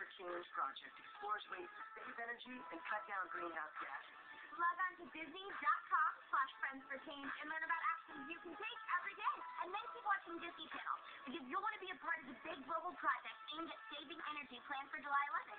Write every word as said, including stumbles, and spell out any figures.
Change Project explores ways to save energy and cut down greenhouse gases. Log on to Disney.com slash Friends for Change and learn about actions you can take every day. And then keep watching Disney Channel, because you'll want to be a part of the big global project aimed at saving energy planned for July eleventh.